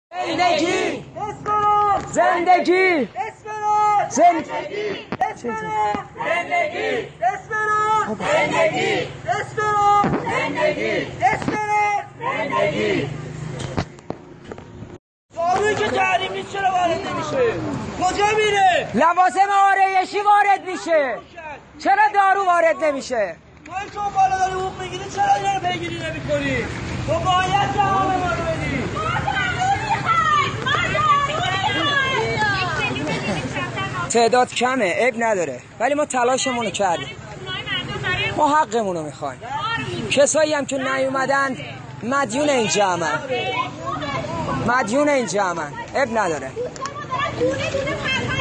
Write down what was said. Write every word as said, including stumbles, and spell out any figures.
زندگی زندگی زندگی دارویی که تحریم نیست چرا وارد نمیشه؟ کجا میره؟ لوازم آرایشی وارد میشه. چرا دارو وارد نمیشه؟ توی چون بالا داری حقوق میگیری چرا اینا رو پیگیری نمی‌کنی؟ تو باید جواب ما رو بدی. تعداد کمه، عیب نداره، ولی ما تلاشمون رو کردیم. ما حقمون رو میخوایم. کسایی هم که نیومدن مدیون این جمعن، مدیون این جمعن، عیب نداره.